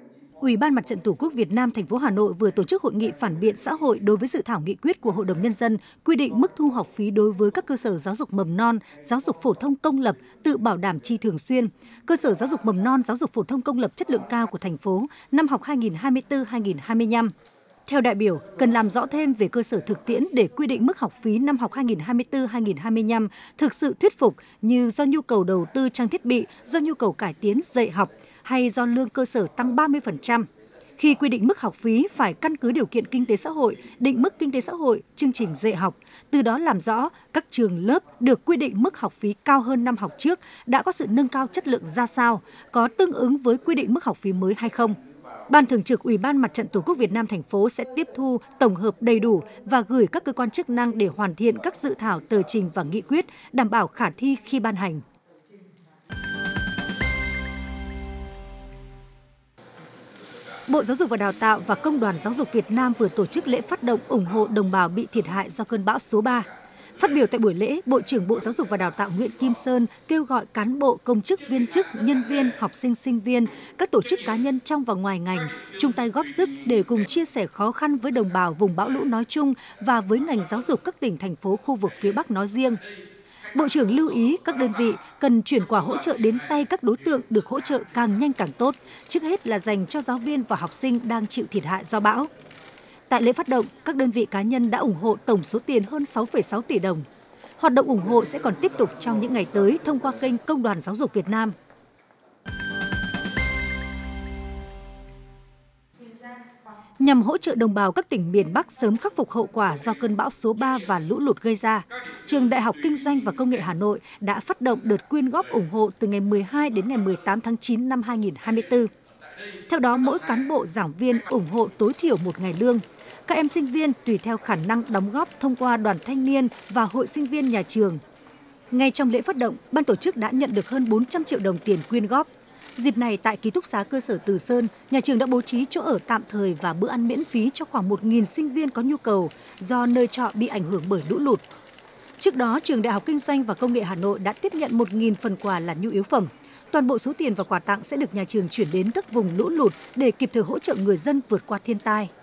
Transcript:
Ủy ban Mặt trận Tổ quốc Việt Nam thành phố Hà Nội vừa tổ chức hội nghị phản biện xã hội đối với dự thảo nghị quyết của Hội đồng Nhân dân quy định mức thu học phí đối với các cơ sở giáo dục mầm non, giáo dục phổ thông công lập tự bảo đảm chi thường xuyên, cơ sở giáo dục mầm non, giáo dục phổ thông công lập chất lượng cao của thành phố năm học 2024-2025. Theo đại biểu, cần làm rõ thêm về cơ sở thực tiễn để quy định mức học phí năm học 2024-2025 thực sự thuyết phục như do nhu cầu đầu tư trang thiết bị, do nhu cầu cải tiến dạy học hay do lương cơ sở tăng 30%. Khi quy định mức học phí phải căn cứ điều kiện kinh tế xã hội, định mức kinh tế xã hội, chương trình dạy học, từ đó làm rõ các trường lớp được quy định mức học phí cao hơn năm học trước đã có sự nâng cao chất lượng ra sao, có tương ứng với quy định mức học phí mới hay không. Ban Thường trực Ủy ban Mặt trận Tổ quốc Việt Nam thành phố sẽ tiếp thu, tổng hợp đầy đủ và gửi các cơ quan chức năng để hoàn thiện các dự thảo tờ trình và nghị quyết, đảm bảo khả thi khi ban hành. Bộ Giáo dục và Đào tạo và Công đoàn Giáo dục Việt Nam vừa tổ chức lễ phát động ủng hộ đồng bào bị thiệt hại do cơn bão số 3. Phát biểu tại buổi lễ, Bộ trưởng Bộ Giáo dục và Đào tạo Nguyễn Kim Sơn kêu gọi cán bộ, công chức, viên chức, nhân viên, học sinh, sinh viên, các tổ chức cá nhân trong và ngoài ngành chung tay góp sức để cùng chia sẻ khó khăn với đồng bào vùng bão lũ nói chung và với ngành giáo dục các tỉnh, thành phố, khu vực phía Bắc nói riêng. Bộ trưởng lưu ý các đơn vị cần chuyển quả hỗ trợ đến tay các đối tượng được hỗ trợ càng nhanh càng tốt, trước hết là dành cho giáo viên và học sinh đang chịu thiệt hại do bão. Tại lễ phát động, các đơn vị cá nhân đã ủng hộ tổng số tiền hơn 6,6 tỷ đồng. Hoạt động ủng hộ sẽ còn tiếp tục trong những ngày tới thông qua kênh Công đoàn Giáo dục Việt Nam. Nhằm hỗ trợ đồng bào các tỉnh miền Bắc sớm khắc phục hậu quả do cơn bão số 3 và lũ lụt gây ra, Trường Đại học Kinh doanh và Công nghệ Hà Nội đã phát động đợt quyên góp ủng hộ từ ngày 12 đến ngày 18 tháng 9 năm 2024. Theo đó, mỗi cán bộ giảng viên ủng hộ tối thiểu một ngày lương. Các em sinh viên tùy theo khả năng đóng góp thông qua đoàn thanh niên và hội sinh viên nhà trường. Ngay trong lễ phát động, ban tổ chức đã nhận được hơn 400 triệu đồng tiền quyên góp. Dịp này, tại ký túc xá cơ sở Từ Sơn, nhà trường đã bố trí chỗ ở tạm thời và bữa ăn miễn phí cho khoảng 1.000 sinh viên có nhu cầu do nơi trọ bị ảnh hưởng bởi lũ lụt. Trước đó, Trường Đại học Kinh doanh và Công nghệ Hà Nội đã tiếp nhận 1.000 phần quà là nhu yếu phẩm. Toàn bộ số tiền và quà tặng sẽ được nhà trường chuyển đến các vùng lũ lụt để kịp thời hỗ trợ người dân vượt qua thiên tai.